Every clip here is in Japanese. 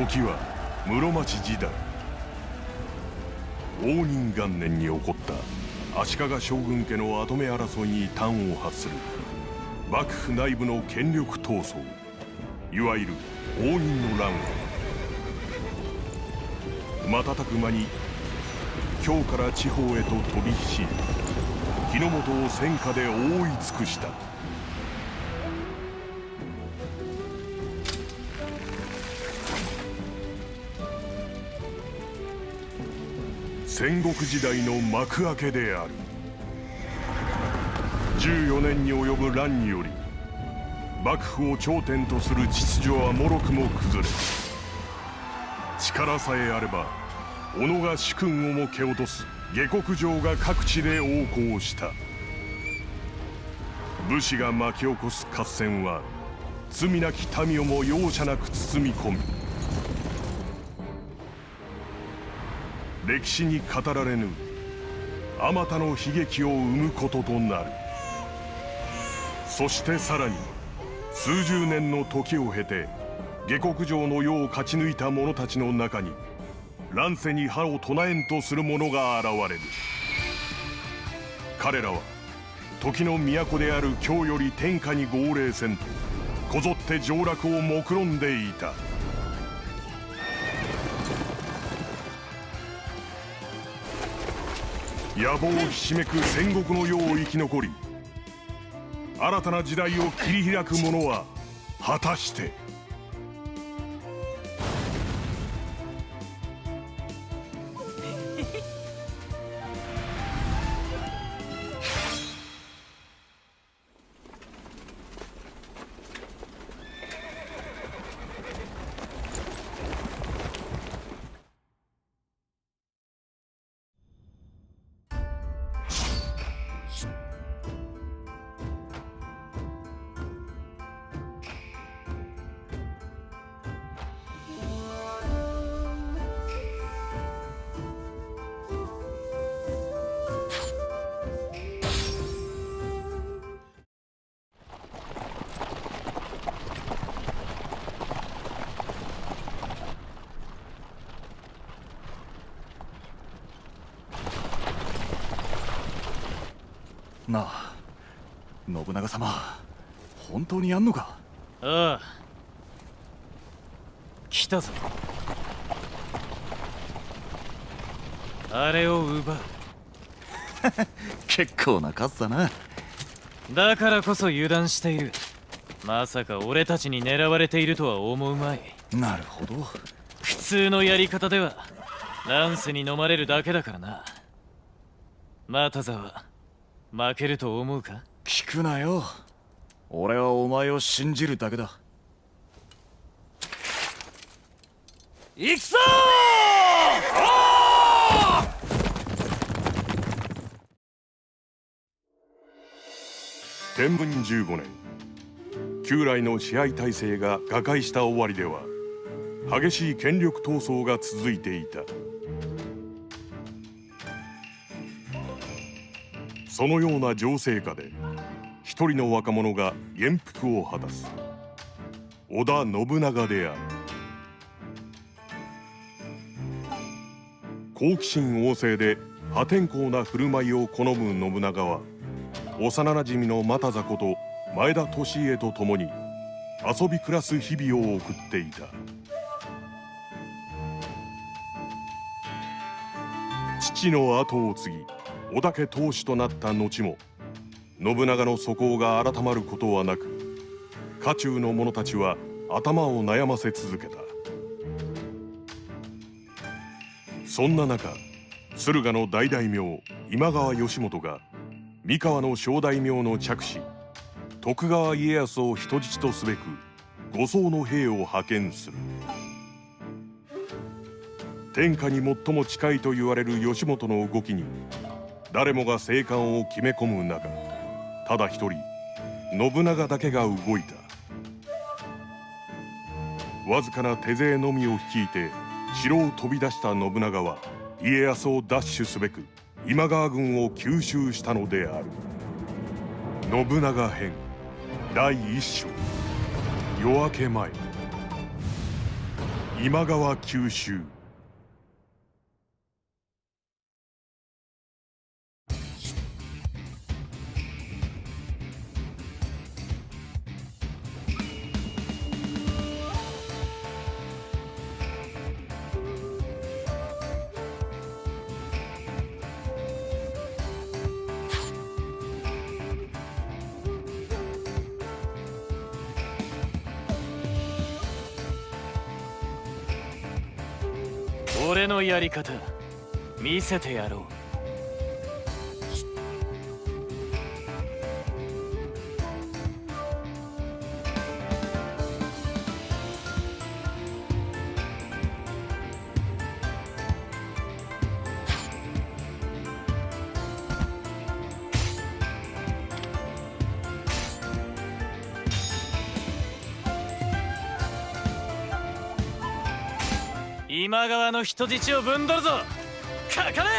時は室町時代、応仁元年に起こった足利将軍家の跡目争いに端を発する幕府内部の権力闘争、いわゆる応仁の乱は瞬く間に京から地方へと飛び火し、日の本を戦火で覆い尽くした。戦国時代の幕開けである。14年に及ぶ乱により幕府を頂点とする秩序はもろくも崩れ、力さえあれば己が主君をも蹴落とす下克上が各地で横行した。武士が巻き起こす合戦は罪なき民をも容赦なく包み込み、歴史に語られぬあまたの悲劇を生むこととなる。そしてさらに数十年の時を経て下克上の世を勝ち抜いた者たちの中に乱世に歯を唱えんとする者が現れる。彼らは時の都である京より天下に号令せんとこぞって上洛を目論んでいた。野望ひしめく戦国の世を生き残り、新たな時代を切り開く者は果たして。 なあ、信長様、本当にやんのか？ ああ、来たぞ。あれを奪う。 結構な数だな。 だからこそ油断している。まさか俺たちに狙われているとは思うまい。 なるほど。 普通のやり方では乱世に飲まれるだけだからな。又沢、負けると思うか？ 聞くなよ。俺はお前を信じるだけだ。 行くぞー！天文15年、旧来の支配体制が瓦解した終わりでは激しい権力闘争が続いていた。そのような情勢下で一人の若者が元服を果たす。織田信長である。好奇心旺盛で破天荒な振る舞いを好む信長は幼なじみの又座こと前田利家と共に遊び暮らす日々を送っていた。父の後を継ぎ織田家当主となった後も信長の素行が改まることはなく、家中の者たちは頭を悩ませ続けた。そんな中、駿河の大大名今川義元が三河の小大名の嫡子徳川家康を人質とすべく護送の兵を派遣する。天下に最も近いと言われる義元の動きに誰もが静観を決め込む中、ただ一人信長だけが動いた。わずかな手勢のみを率いて城を飛び出した信長は家康を奪取すべく今川軍を吸収したのである。信長編第1章、夜明け前。 今川九州。 俺のやり方見せてやろう。今川の人質をぶんどるぞ。かかれ。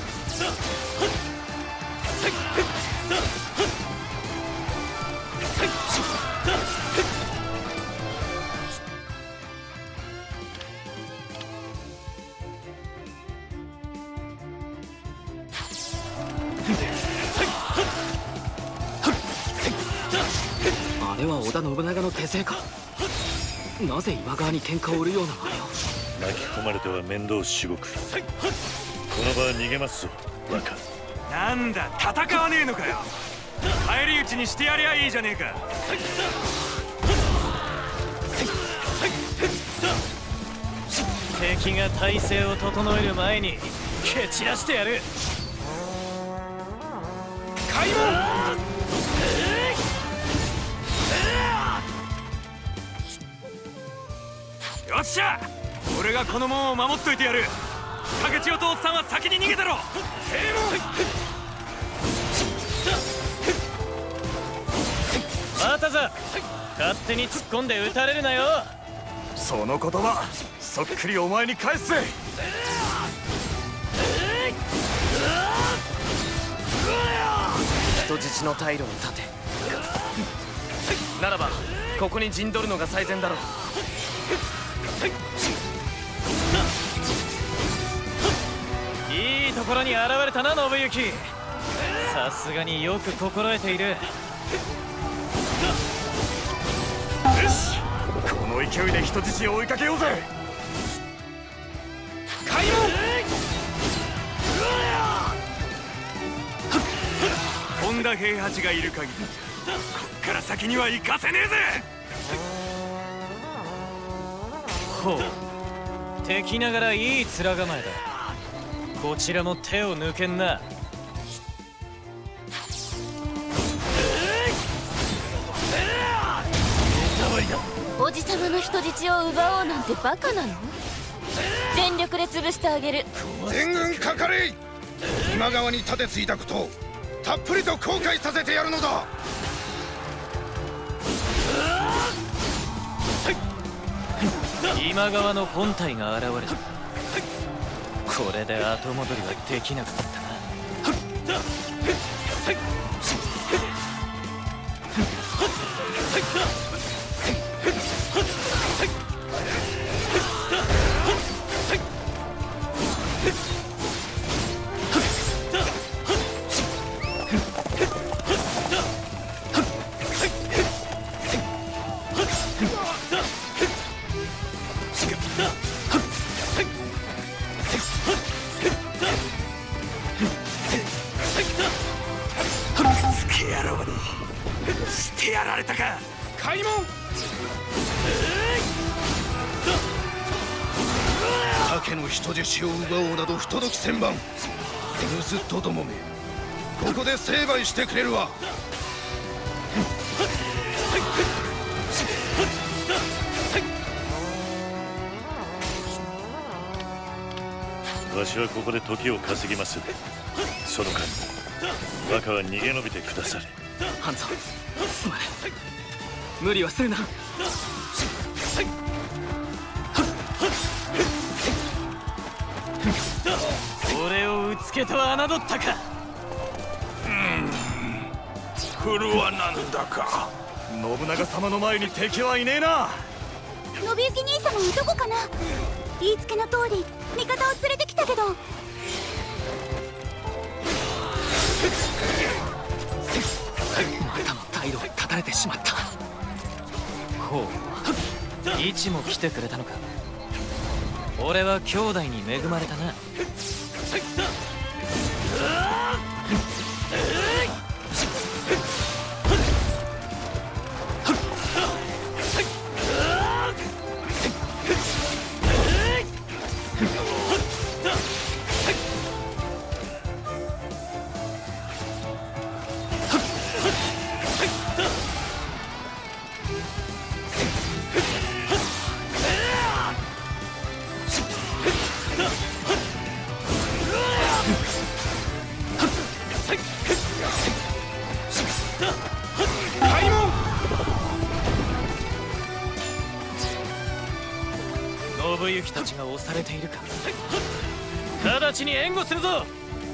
あれは織田信長の手勢か。なぜ今川に喧嘩を売るような真似を。 巻き込まれては面倒至極。この場は逃げますぞ、若。 なんだ戦わねえのかよ。返り討ちにしてやりゃいいじゃねえか。敵が体勢を整える前に蹴散らしてやる。開門。よっしゃ、俺がこの門を守っといてやる。竹千代とおっさんは先に逃げたろ。閉門。またざ、勝手に突っ込んで撃たれるなよ。 その言葉そっくりお前に返すぜ。 人質の退路を断て。ならばここに陣取るのが最善だろう。 いいところに現れたな信行。さすがによく心得ている。よし、 この勢いで人質を追いかけようぜ。 開門。本田平八がいる限りこっから先には行かせねえぜ。ほう、敵ながらいい面構えだ。こちらも手を抜けんな。 おじさまの人質を奪おうなんてバカなの？全力で潰してあげる。 全軍かかれ。今川に盾ついたことをたっぷりと後悔させてやるのだ。 今川の本体が現れた。これで後戻りはできなくなったな。してやられたか。開門。 竹の人質を奪おうなど不届き千万。盗っ人どもめ、ここで成敗してくれるわ。 わしはここで時を稼ぎます。その間若は逃げ延びてくだされ。 半蔵、すまない。無理はするな。 俺をうつけと侮ったか。 これはなんだか。 信長様の前に敵はいねえな。 信行兄様はどこかな。言いつけの通り味方を連れてきたけど。 またも退路を断たれてしまった。 ほう、イチも来てくれたのか。俺は兄弟に恵まれたな。信行たちが押されているか。直ちに援護するぞ。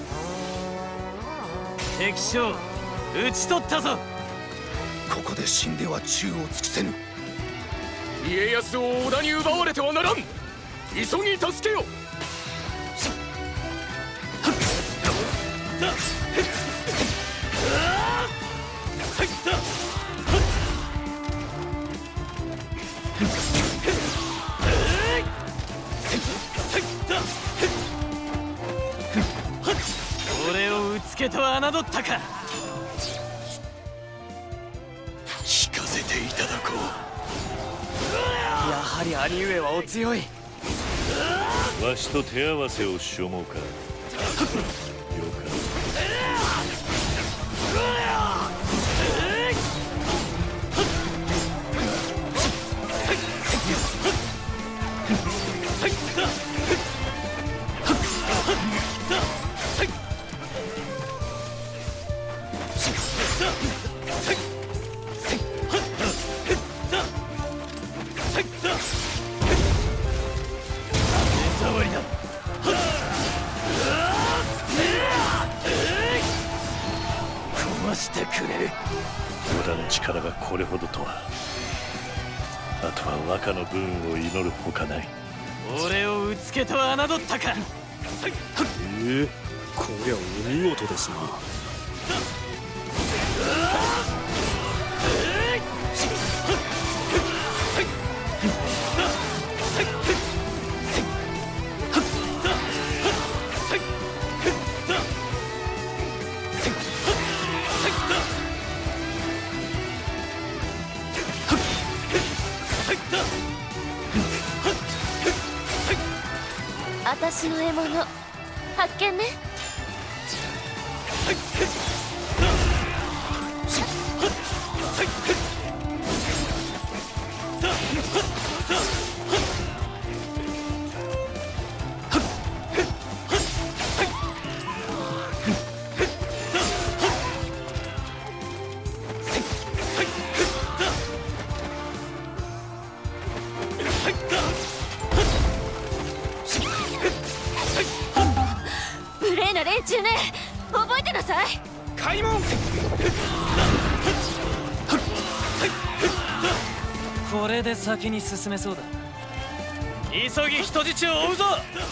敵将討ち取ったぞ。 ここで死んでは忠を尽くせぬ。 家康を織田に奪われてはならん。急ぎ助けよ。 俺をうつけと侮ったか。 聞かせていただこやはり兄上はお強い。 わしと手合わせをしょもうか。よか。 してくれる。 織田の力がこれほどとは。あとは若の分を祈るほかない。 俺をうつけと侮ったか。 こりゃお見事ですな。 私の獲物発見ね。無礼な連中ね、覚えてなさい。 開門。 これで先に進めそうだ。急ぎ人質を追うぞ。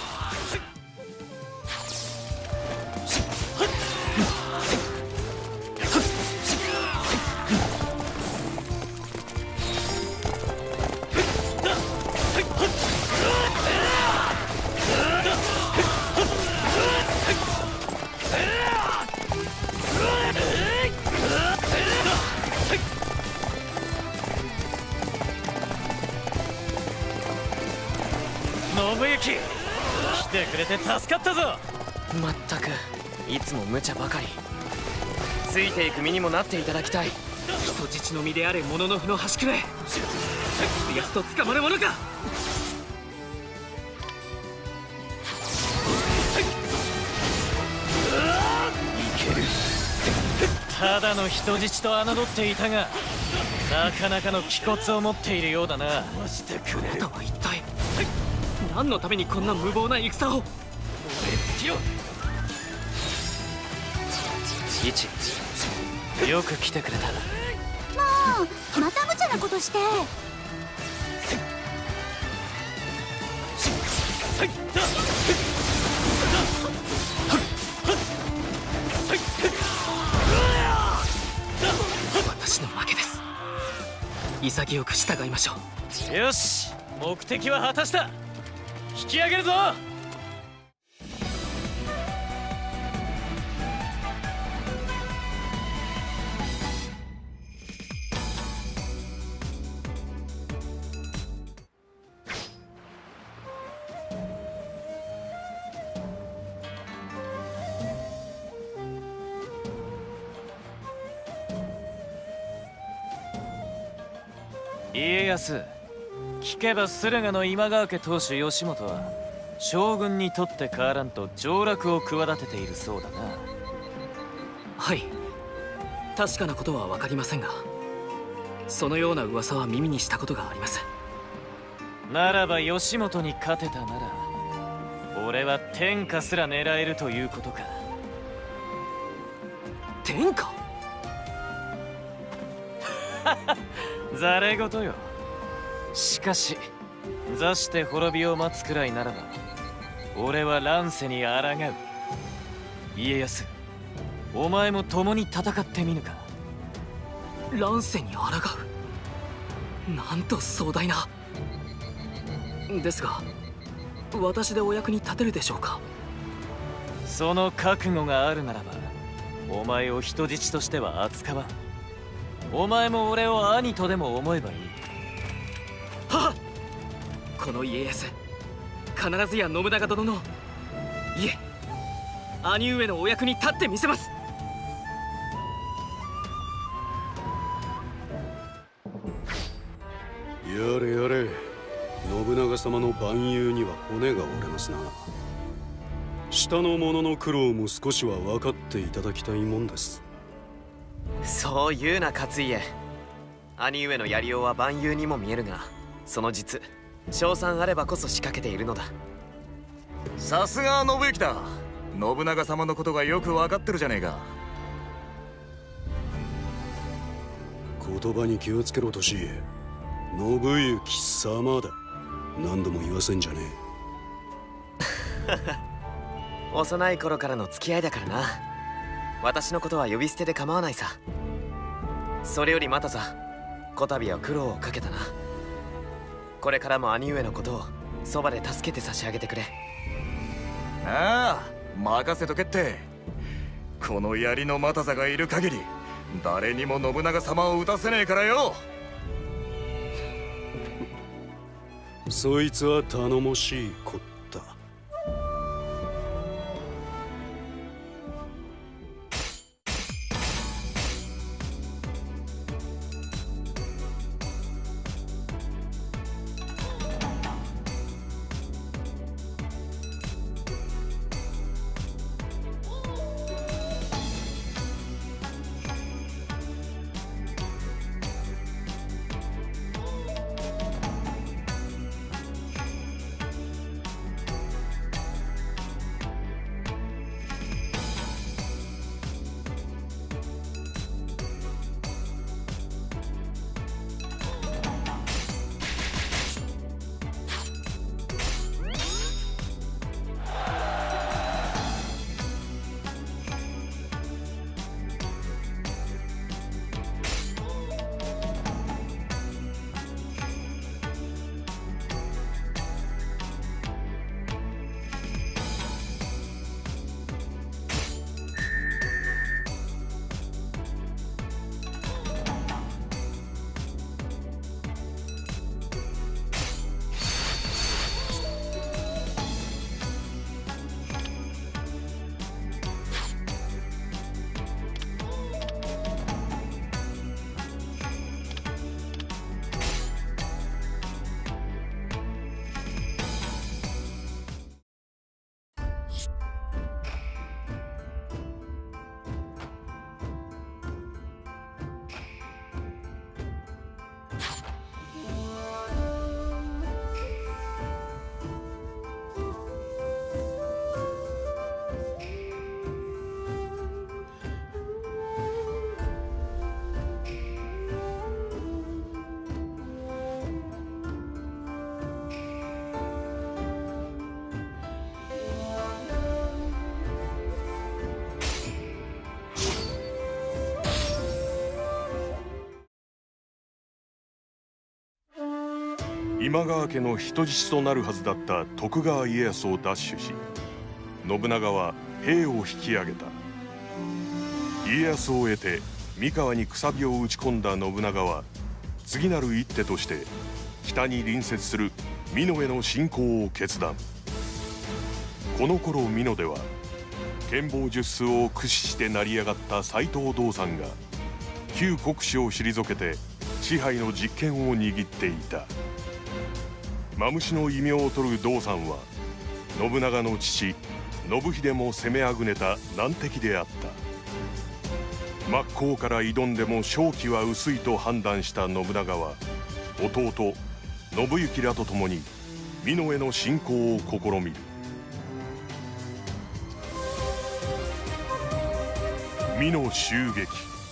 信行、来てくれて助かったぞ。 まったくいつも無茶ばかり。ついていく身にもなっていただきたい。人質の身であれもののふの端くれ。やすと捕まるものか。 ただの人質と侮っていたが、なかなかの気骨を持っているようだな。 あなたは一体何のためにこんな無謀な戦を。 俺つきろ。一、よく来てくれた。 もうまた無茶なことして。 私の負けです。潔く従いましょう。 よし、目的は果たした。引き上げるぞ。家康、聞けば駿河の今川家当主義元は将軍にとって変わらんと上洛を企てているそうだな。 はい、確かなことは分かりませんが、そのような噂は耳にしたことがあります。 ならば義元に勝てたなら俺は天下すら狙えるということか。 天下？ ざれ言よ。しかし座して滅びを待つくらいならば俺は乱世に抗う。家康、お前も共に戦ってみぬか。 乱世に抗う？なんと壮大な。ですが私でお役に立てるでしょうか。 その覚悟があるならばお前を人質としては扱わん。お前も俺を兄とでも思えばいい。 はっ、この家康、必ずや信長殿の、いえ、兄上のお役に立ってみせます。 やれやれ、信長様の蛮勇には骨が折れますな。下の者の苦労も少しは分かっていただきたいもんです。 そう言うな勝家。兄上のやりようは蛮勇にも見えるが、その実賞賛あればこそ仕掛けているのだ。 さすが信行だ。信長様のことがよく分かってるじゃねえか。 言葉に気をつけろとし。信行様だ。何度も言わせんじゃねえ。幼い頃からの付き合いだからな。私のことは呼び捨てで構わないさ。それよりまたさ、こたびは苦労をかけたな。これからも兄上のことをそばで助けて差し上げてくれ。 ああ、任せとけって。この槍の又座がいる限り誰にも信長様を討たせねえからよ。 そいつは頼もしいこった。 今川家の人質となるはずだった徳川家康を奪取し、信長は兵を引き上げた。家康を得て三河にくさびを打ち込んだ信長は、次なる一手として北に隣接する美濃への侵攻を決断。この頃美濃では剣謀術数を駆使して成り上がった斎藤道三が旧国司を退けて支配の実権を握っていた。マムシの異名を取る道三は信長の父信秀も攻めあぐねた難敵であった。真っ向から挑んでも勝機は薄いと判断した信長は、弟信行らと共に美濃への侵攻を試みる。美濃襲撃。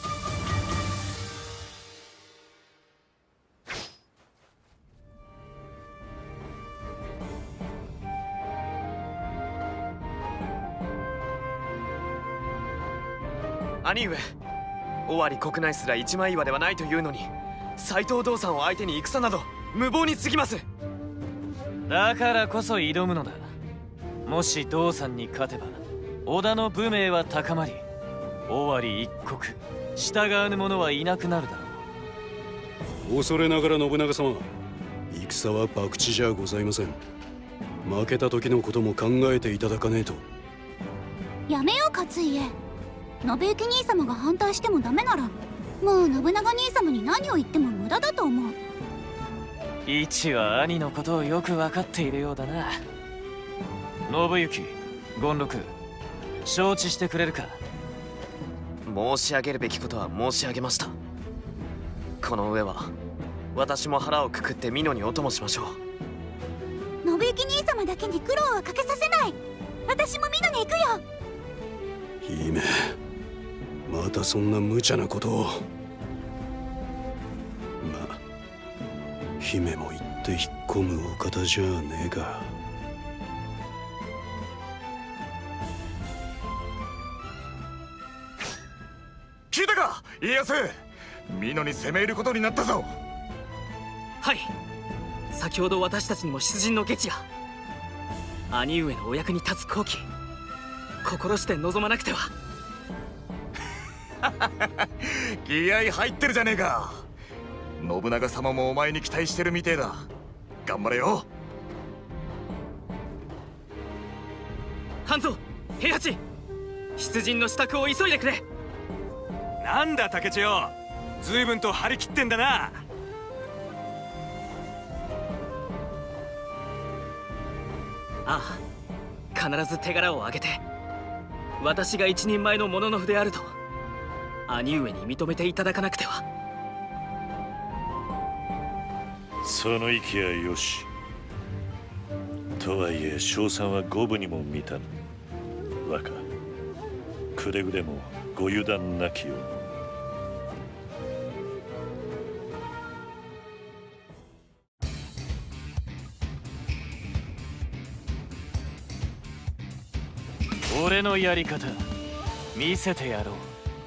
兄上、尾張国内すら一枚岩ではないというのに、斎藤道三を相手に戦など無謀に過ぎます。 だからこそ挑むのだ。もし道三に勝てば織田の武名は高まり、尾張一国従わぬ者はいなくなるだろう。恐れながら信長様、戦は博打じゃございません。負けた時のことも考えていただかねえと。 やめよう勝家。信行兄様が反対してもダメなら、もう信長兄様に何を言っても無駄だと思う。 一は兄のことをよく分かっているようだな。信行、権六、承知してくれるか。 申し上げるべきことは申し上げました。この上は私も腹をくくって美濃にお供しましょう。 信行兄様だけに苦労はかけさせない。私も美濃に行くよ。 姫、またそんな無茶なことを。ま、姫も言って引っ込むお方じゃねえか。 聞いたか家康、美濃に攻め入ることになったぞ。 はい、先ほど私たちにも出陣の下知が。兄上のお役に立つ好機、心して望まなくては。 気合入ってるじゃねえか。信長様もお前に期待してるみてえだ。頑張れよ。 半蔵、平八、出陣の支度を急いでくれ。 なんだ竹千代、随分と張り切ってんだな。 ああ、必ず手柄を挙げて私が一人前の武士であると兄上に認めていただかなくては。 その息はよし。とはいえ勝算は五分にも満たぬ。若、くれぐれもご油断なきよう。 俺のやり方見せてやろう。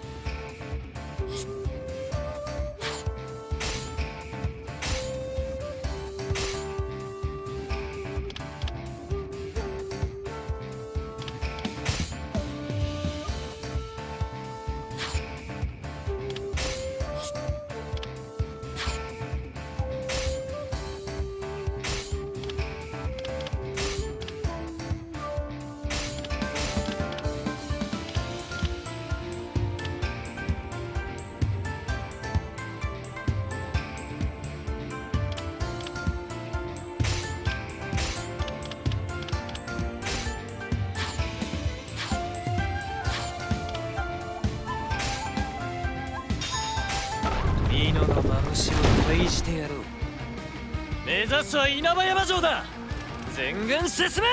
美濃のマムシを退治してやろう。目指すは稲葉山城だ。全軍進め。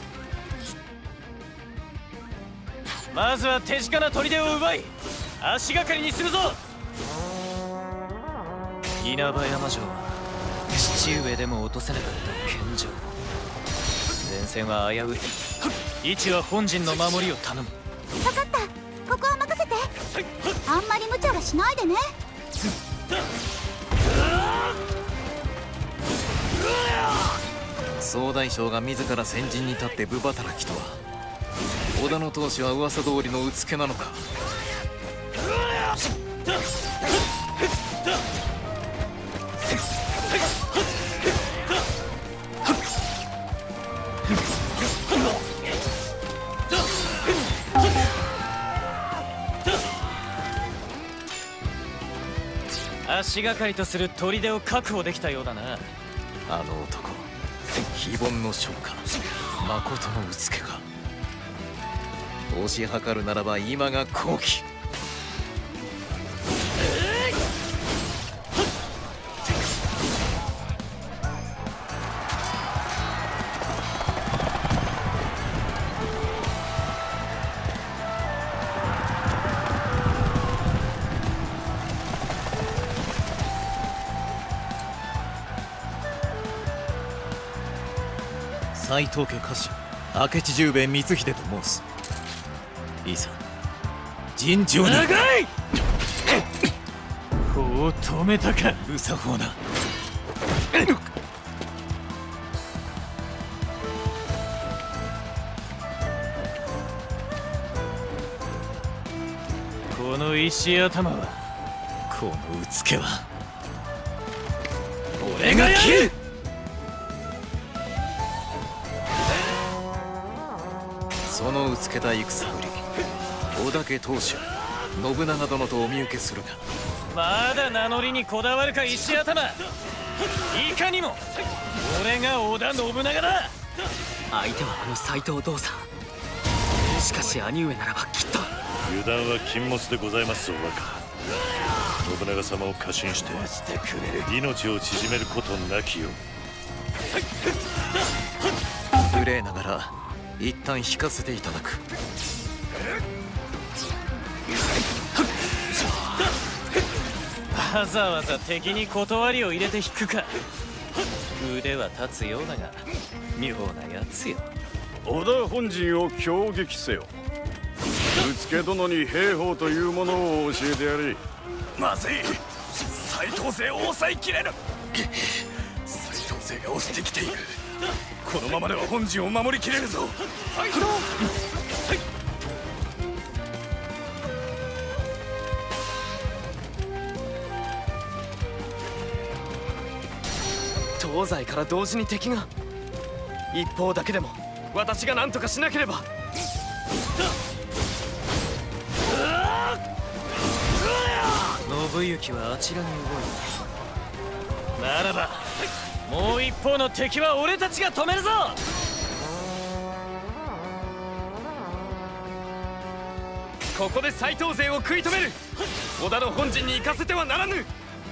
まずは手近な砦を奪い足がかりにするぞ。稲葉山城は父上でも落とせなかった剣城。前線は危うい。一は本陣の守りを頼む。 分かった、ここは任せて。あんまり無茶はしないでね。 総大将が自ら先陣に立って部働きとは、織田の当主は噂通りのうつけなのか。足がかりとする砦を確保できたようだな。あの男、非凡の将か、誠のうつけか。推し量るならば今が好機。斎藤家家臣明智十兵衛光秀と申す。いざ尋常に。長い法を止めたか。うさほうな。この石頭は、このうつけは俺が切る。そのうつけた戦ぶり、織田家当主信長殿とお見受けするが、まだ名乗りにこだわるか石頭。いかにも俺が織田信長だ。 相手はあの斎藤道三。しかし兄上ならばきっと。 油断は禁物でございますぞ若。信長様を過信して命を縮めることなきよう。 無礼ながら一旦引かせていただく。わざわざ敵に断りを入れて引くか。腕は立つようだが妙なやつよ。 織田本陣を攻撃せよ。うつけ殿に兵法というものを教えてやれ。 まずい、斎藤勢を抑えきれぬ。斎藤勢が押してきている。このままでは本陣を守りきれるぞ。 東西から同時に敵が。一方だけでも私が何とかしなければ。 信行はあちらに動いた。ならばもう一方の敵は俺たちが止めるぞ。 ここで斎藤勢を食い止める。織田の本陣に行かせてはならぬ。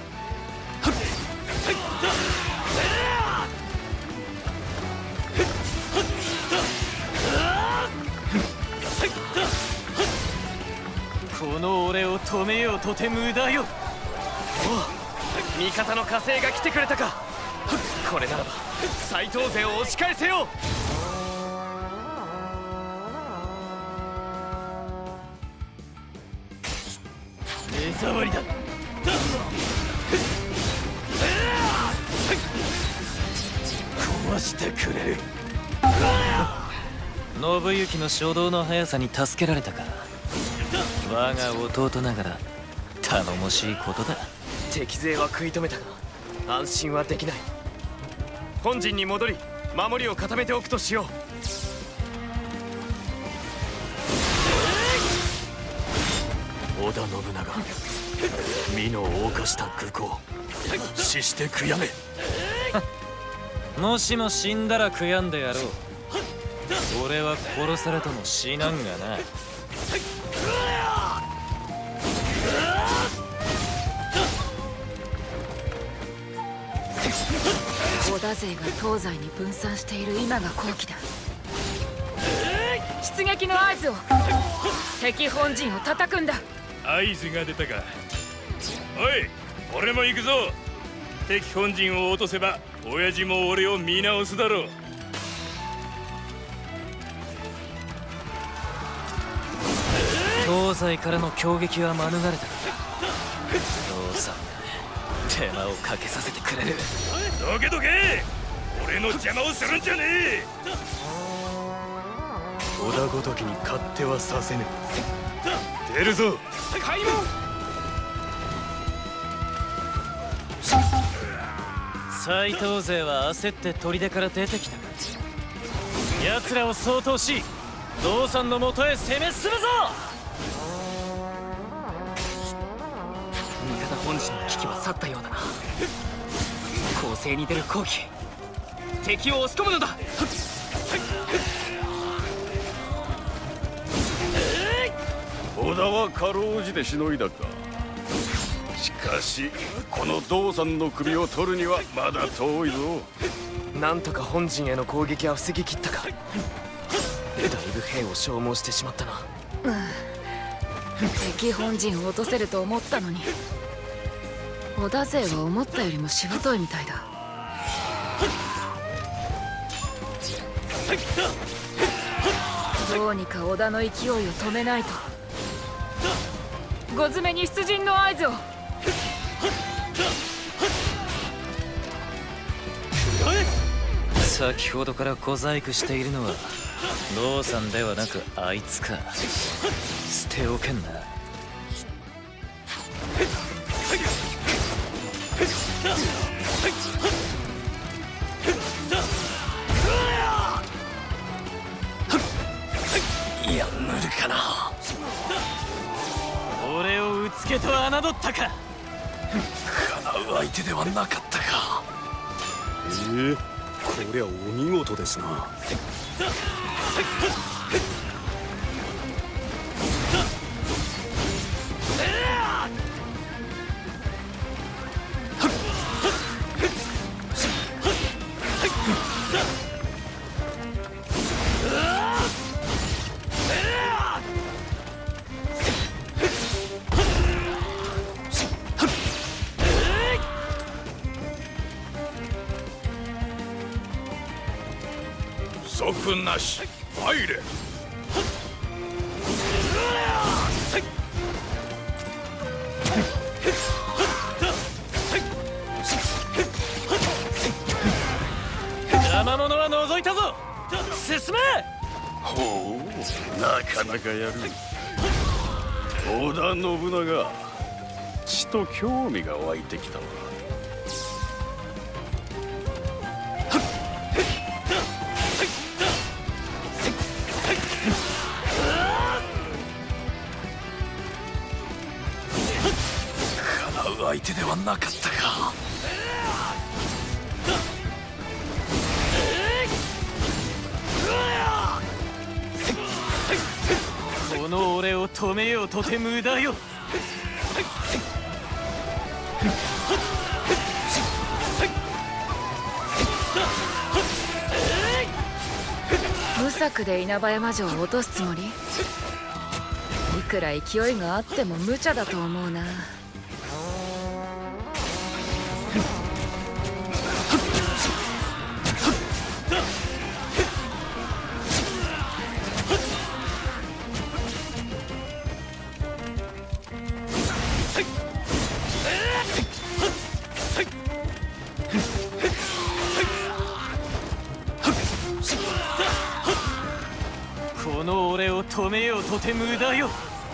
この俺を止めようとて無駄よ。おう、味方の加勢が来てくれたか。これならば斎藤勢を押し返せよ。目障りだ。壊してくれる。信行の初動の速さに助けられたか。我が弟ながら頼もしいことだ。敵勢は食い止めたが安心はできない。本陣に戻り守りを固めておくとしよう。織田信長、美濃を犯した愚行、死して悔やめ。もしも死んだら悔やんでやろう。俺は殺されても死なんがな。 織田勢が東西に分散している今が好機だ。出撃の合図を。敵本陣を叩くんだ。 合図が出たか。おい、俺も行くぞ。敵本陣を落とせば親父も俺を見直すだろう。 東西からの攻撃は免れた。どうさ手間をかけさせてくれる。 どけどけ。 俺の邪魔をするんじゃねえ。 織田ごときに勝手はさせぬ。出るぞ開門。 斎藤勢は焦って砦から出てきたか。奴らを掃討し道さんのもとへ攻め進むぞ。 味方本陣の危機は去ったようだな。攻勢に出る好機、敵を押し込むのだ。 織田はかろうじてしのいだか。しかしこの道さんの首を取るにはまだ遠いぞ。 なんとか本陣への攻撃は防ぎきったか。だいぶ兵を消耗してしまったな。 敵本陣を落とせると思ったのに、織田勢は思ったよりもしぶといみたいだ。どうにか織田の勢いを止めないと。ご詰めに出陣の合図を。 先ほどから小細工しているのは道さんではなくあいつか。捨ておけんな。 いや、無理かな。 俺をうつけと侮ったか。 叶う相手ではなかったか。 こりゃお見事ですな。 即なし入れ。 邪魔者は除いたぞ。進め。 ほう、なかなかやる。織田信長、ちと興味が湧いてきたわ。 相手ではなかったか。 この俺を止めようとて無駄よ。 無策で稲葉山城を落とすつもり？いくら勢いがあっても無茶だと思うな。 この俺を止めようとて無駄よ。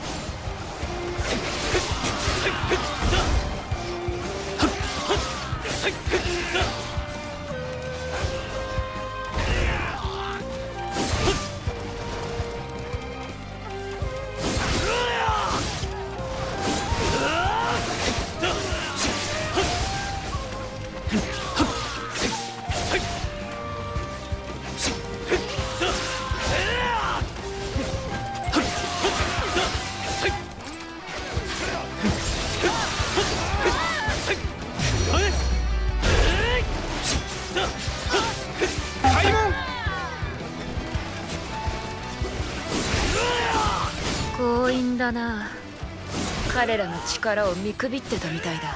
強引だな。彼らの力を見くびってたみたいだ。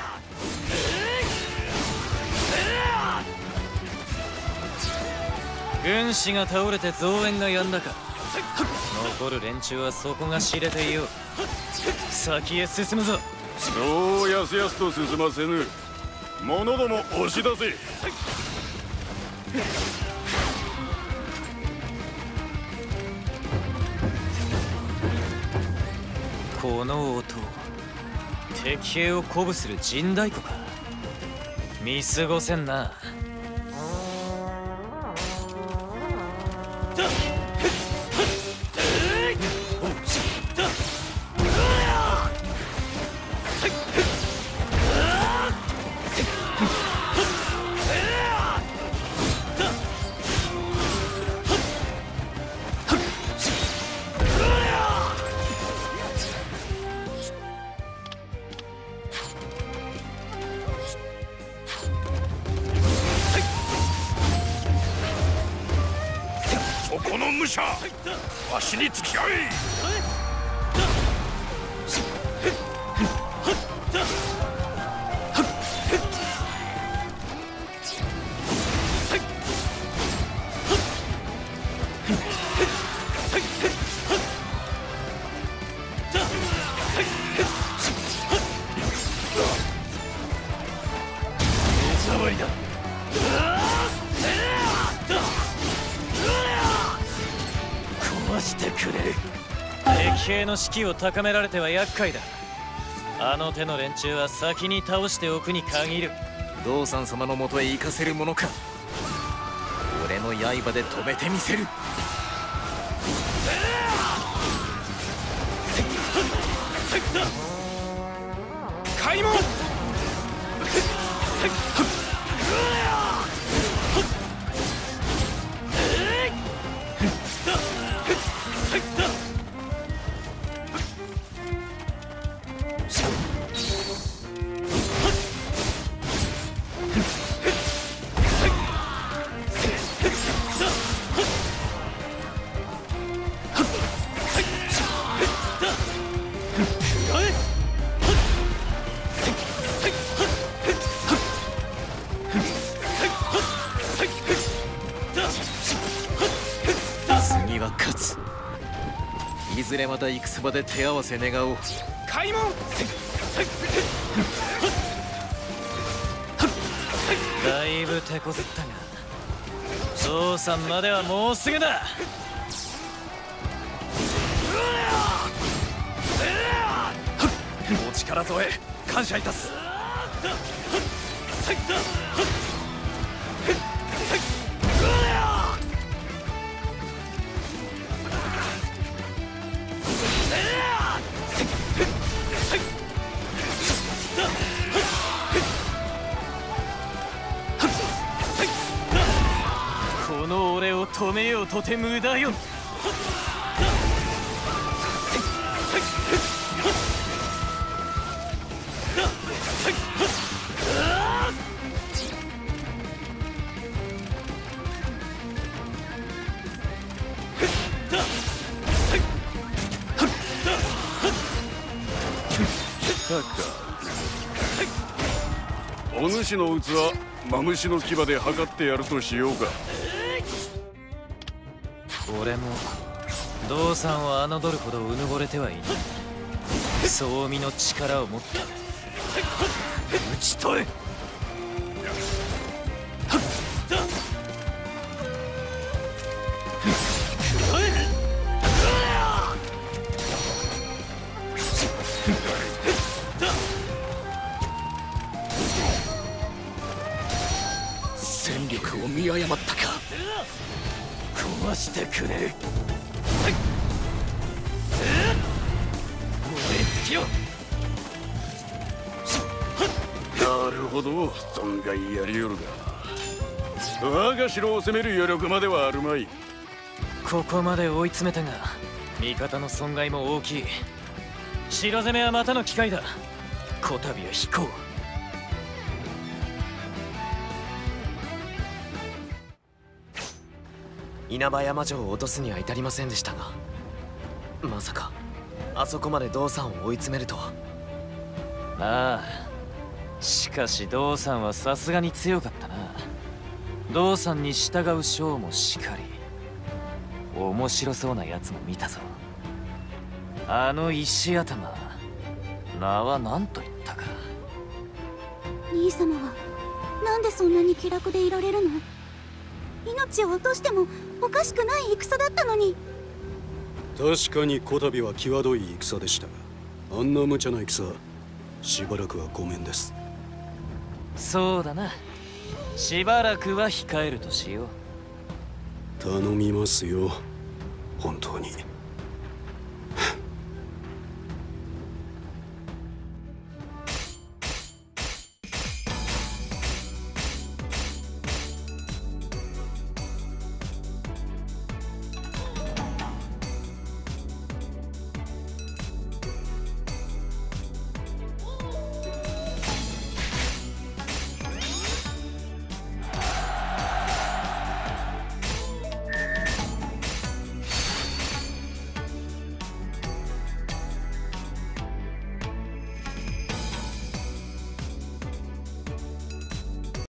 軍師が倒れて増援がやんだか。残る連中は底が知れていよう。先へ進むぞ。 そうやすやすと進ませぬ。者ども押し出せ。 この音、敵兵を鼓舞する陣太鼓か。見過ごせんな。 この武者、わしに付き合え。 目障りだ。してくれる。敵兵の士気を高められては厄介だ。あの手の連中は先に倒しておくに限る。 道三様のもとへ行かせるものか。俺の刃で止めてみせる。 開門。 次は勝つ。いずれまた戦場で手合わせ願おう。 開門。 だいぶ手こずったが、父さんまではもうすぐだ。 お力添え感謝いたす。 この俺を止めようとて無駄よ。 お主の器、マムシの牙で測ってやるとしようか。 俺も道さんを侮るほどうぬぼれてはいない。総身の力を持って打ち取れ。 戦力を見誤ったか。 壊してくれる。 なるほど、存外やりよるが、我が城を攻める余力まではあるまい。 ここまで追い詰めたが、味方の損害も大きい。城攻めはまたの機会だ。こたびは引こう。 稲葉山城を落とすには至りませんでしたが、まさかあそこまで道さんを追い詰めるとは。 ああ、しかし道さんはさすがに強かったな。道さんに従う将もしかり、面白そうなやつも見たぞ。あの石頭、名は何と言ったか。 兄様はなんでそんなに気楽でいられるの？ 命を落としてもおかしくない戦だったのに。 確かにこたびは際どい戦でしたが、あんな無茶な戦、しばらくはごめんです。 そうだな。しばらくは控えるとしよう。 頼みますよ、本当に。